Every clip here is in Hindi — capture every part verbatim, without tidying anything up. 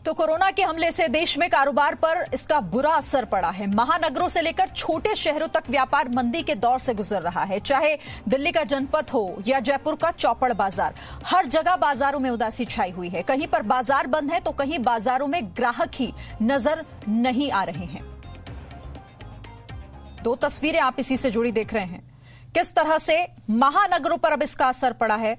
तो कोरोना के हमले से देश में कारोबार पर इसका बुरा असर पड़ा है। महानगरों से लेकर छोटे शहरों तक व्यापार मंदी के दौर से गुजर रहा है। चाहे दिल्ली का जनपद हो या जयपुर का चौपड़ बाजार, हर जगह बाजारों में उदासी छाई हुई है। कहीं पर बाजार बंद है तो कहीं बाजारों में ग्राहक ही नजर नहीं आ रहे हैं। दो तस्वीरें आप इसी से जुड़ी देख रहे हैं, किस तरह से महानगरों पर अब इसका असर पड़ा है।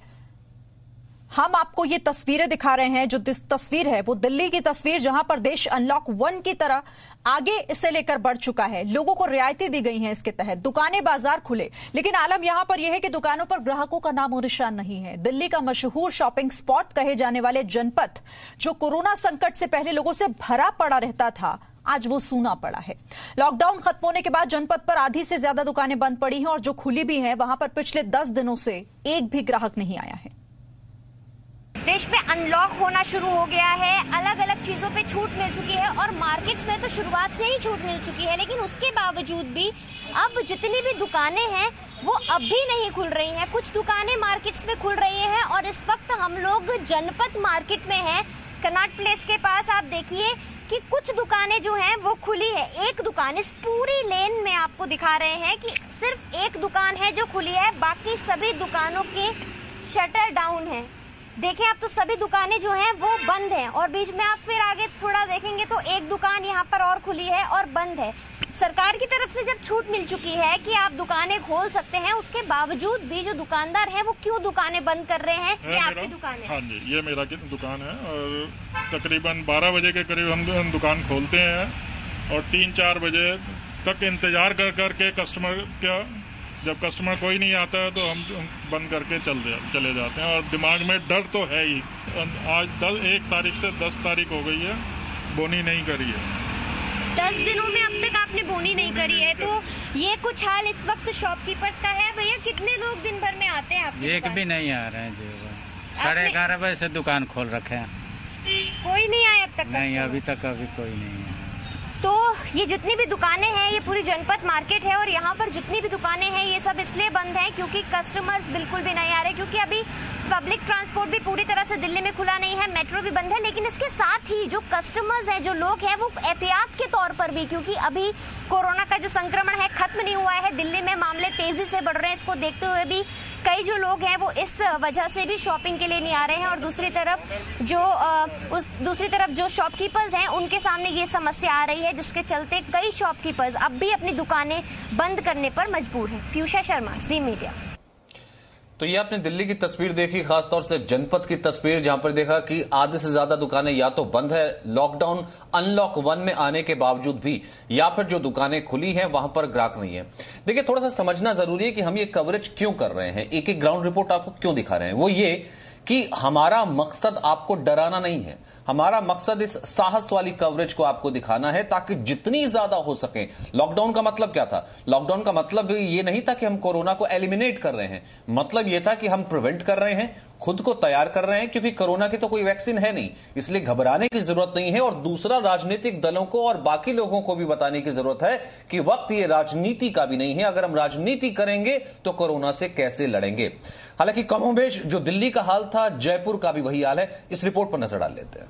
हम आपको ये तस्वीरें दिखा रहे हैं। जो तस्वीर है वो दिल्ली की तस्वीर, जहां पर देश अनलॉक वन की तरह आगे इसे लेकर बढ़ चुका है। लोगों को रियायतें दी गई हैं इसके तहत, दुकानें बाजार खुले, लेकिन आलम यहां पर यह है कि दुकानों पर ग्राहकों का नामो निशान नहीं है। दिल्ली का मशहूर शॉपिंग स्पॉट कहे जाने वाले जनपद, जो कोरोना संकट से पहले लोगों से भरा पड़ा रहता था, आज वो सूना पड़ा है। लॉकडाउन खत्म होने के बाद जनपद पर आधी से ज्यादा दुकानें बंद पड़ी हैं और जो खुली भी हैं वहां पर पिछले दस दिनों से एक भी ग्राहक नहीं आया है। देश में अनलॉक होना शुरू हो गया है, अलग अलग चीजों पे छूट मिल चुकी है और मार्केट्स में तो शुरुआत से ही छूट मिल चुकी है, लेकिन उसके बावजूद भी अब जितनी भी दुकानें हैं वो अब भी नहीं खुल रही हैं। कुछ दुकानें मार्केट्स में खुल रही हैं और इस वक्त हम लोग जनपद मार्केट में हैं, कनॉट प्लेस के पास। आप देखिए कि कुछ दुकानें जो हैं वो खुली है। एक दुकान इस पूरी लेन में आपको दिखा रहे हैं कि सिर्फ एक दुकान है जो खुली है, बाकी सभी दुकानों के शटर डाउन है। देखिए आप, तो सभी दुकानें जो हैं वो बंद हैं और बीच में आप फिर आगे थोड़ा देखेंगे तो एक दुकान यहाँ पर और खुली है और बंद है। सरकार की तरफ से जब छूट मिल चुकी है कि आप दुकानें खोल सकते हैं, उसके बावजूद भी जो दुकानदार हैं वो क्यों दुकानें बंद कर रहे हैं? ये आपकी दुकान है? हाँ जी, ये मेरा दुकान है और तकरीबन बारह बजे के करीब हम दुकान खोलते हैं और तीन चार बजे तक इंतजार कर करके कस्टमर का, जब कस्टमर कोई नहीं आता है तो हम बंद करके चल चले जाते हैं। और दिमाग में डर तो है ही। आज दस एक तारीख से दस तारीख हो गई है, बोनी नहीं करी है। दस दिनों में अब तक आपने बोनी नहीं करी है, तो ये कुछ हाल इस वक्त शॉपकीपर्स का है। भैया, कितने लोग दिन भर में आते हैं आपके? एक भी नहीं आ रहे हैं जी। साढ़े ग्यारह बजे से दुकान खोल रखे हैं, कोई नहीं आया अब तक? नहीं, अभी तक अभी कोई नहीं है। तो ये जितनी भी दुकानें हैं, ये पूरी जनपद मार्केट है और यहाँ पर जितनी भी दुकानें हैं ये सब इसलिए बंद हैं क्योंकि कस्टमर्स बिल्कुल भी नहीं आ रहे, क्योंकि अभी पब्लिक ट्रांसपोर्ट भी पूरी तरह से दिल्ली में खुला नहीं है, मेट्रो भी बंद है। लेकिन इसके साथ ही जो कस्टमर्स हैं, जो लोग हैं, वो एहतियात के तौर पर भी, क्योंकि अभी कोरोना का जो संक्रमण है खत्म नहीं हुआ है, दिल्ली में मामले तेजी से बढ़ रहे हैं, इसको देखते हुए भी कई जो लोग हैं वो इस वजह से भी शॉपिंग के लिए नहीं आ रहे हैं। और दूसरी तरफ जो आ, उस दूसरी तरफ जो शॉपकीपर्स हैं उनके सामने ये समस्या आ रही है, जिसके चलते कई शॉपकीपर्स अब भी अपनी दुकानें बंद करने पर मजबूर हैं। Piyusha Sharma, Zee Media. तो ये आपने दिल्ली की तस्वीर देखी, खासतौर से जनपद की तस्वीर, जहां पर देखा कि आधे से ज्यादा दुकानें या तो बंद है लॉकडाउन अनलॉक वन में आने के बावजूद भी, या फिर जो दुकानें खुली हैं वहां पर ग्राहक नहीं है। देखिए, थोड़ा सा समझना जरूरी है कि हम ये कवरेज क्यों कर रहे हैं, एक एक ग्राउंड रिपोर्ट आपको क्यों दिखा रहे हैं। वो ये कि हमारा मकसद आपको डराना नहीं है, हमारा मकसद इस साहस वाली कवरेज को आपको दिखाना है ताकि जितनी ज्यादा हो सके। लॉकडाउन का मतलब क्या था? लॉकडाउन का मतलब ये नहीं था कि हम कोरोना को एलिमिनेट कर रहे हैं, मतलब ये था कि हम प्रिवेंट कर रहे हैं, खुद को तैयार कर रहे हैं, क्योंकि कोरोना की तो कोई वैक्सीन है नहीं, इसलिए घबराने की जरूरत नहीं है। और दूसरा, राजनीतिक दलों को और बाकी लोगों को भी बताने की जरूरत है कि वक्त ये राजनीति का भी नहीं है। अगर हम राजनीति करेंगे तो कोरोना से कैसे लड़ेंगे। हालांकि कमोबेश जो दिल्ली का हाल था, जयपुर का भी वही हाल है। इस रिपोर्ट पर नजर डाल लेते हैं।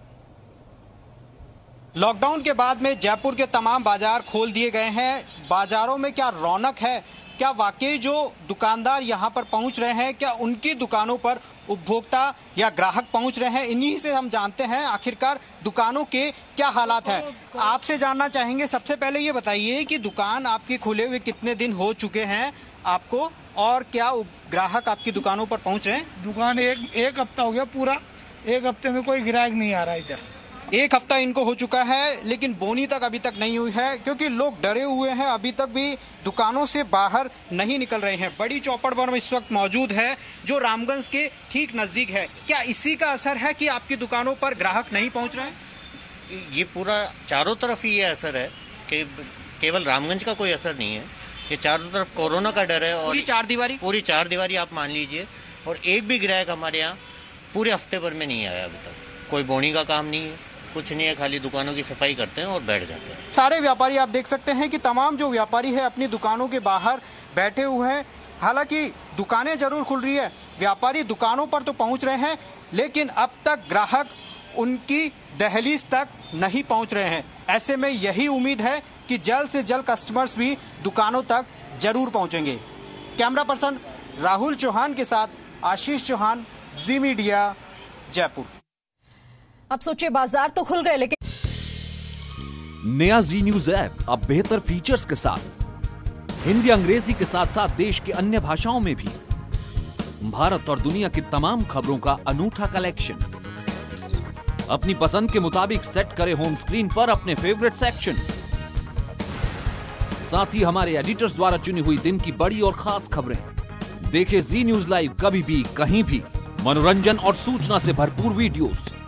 लॉकडाउन के बाद में जयपुर के तमाम बाजार खोल दिए गए हैं। बाजारों में क्या रौनक है? क्या वाकई जो दुकानदार यहां पर पहुंच रहे हैं, क्या उनकी दुकानों पर उपभोक्ता या ग्राहक पहुंच रहे हैं? इन्हीं से हम जानते हैं आखिरकार दुकानों के क्या हालात हैं। आपसे जानना चाहेंगे, सबसे पहले ये बताइए कि दुकान आपके खुले हुए कितने दिन हो चुके हैं आपको, और क्या ग्राहक आपकी दुकानों पर पहुंच रहे हैं? दुकान एक एक हफ्ता हो गया, पूरा एक हफ्ते में कोई ग्राहक नहीं आ रहा इधर। एक हफ्ता इनको हो चुका है, लेकिन बोनी तक अभी तक नहीं हुई है, क्योंकि लोग डरे हुए हैं, अभी तक भी दुकानों से बाहर नहीं निकल रहे हैं। बड़ी चौपड़ पर इस वक्त मौजूद है, जो रामगंज के ठीक नजदीक है। क्या इसी का असर है कि आपकी दुकानों पर ग्राहक नहीं पहुंच रहे हैं? ये पूरा चारों तरफ ही ये असर है कि केवल रामगंज का कोई असर नहीं है, ये चारों तरफ कोरोना का डर है। और पूरी चार दीवारी पूरी चार दीवारी आप मान लीजिए, और एक भी ग्राहक हमारे यहाँ पूरे हफ्ते भर में नहीं आया अभी तक। कोई बोनी का काम नहीं है, कुछ नहीं है, खाली दुकानों की सफाई करते हैं और बैठ जाते हैं। सारे व्यापारी आप देख सकते हैं कि तमाम जो व्यापारी है अपनी दुकानों के बाहर बैठे हुए हैं। हालांकि दुकानें जरूर खुल रही है, व्यापारी दुकानों पर तो पहुंच रहे हैं, लेकिन अब तक ग्राहक उनकी दहलीज तक नहीं पहुंच रहे हैं। ऐसे में यही उम्मीद है कि जल्द से जल्द कस्टमर्स भी दुकानों तक जरूर पहुंचेंगे। कैमरा पर्सन राहुल चौहान के साथ आशीष चौहान, जी मीडिया, जयपुर। अब सोचिए, बाजार तो खुल गए लेकिन नया जी न्यूज ऐप अब बेहतर फीचर्स के साथ हिंदी अंग्रेजी के साथ साथ देश की अन्य भाषाओं में भी भारत और दुनिया की तमाम खबरों का अनूठा कलेक्शन। अपनी पसंद के मुताबिक सेट करें होम स्क्रीन पर अपने फेवरेट सेक्शन। साथ ही हमारे एडिटर्स द्वारा चुनी हुई दिन की बड़ी और खास खबरें। देखें जी न्यूज लाइव कभी भी कहीं भी। मनोरंजन और सूचना से भरपूर वीडियोस,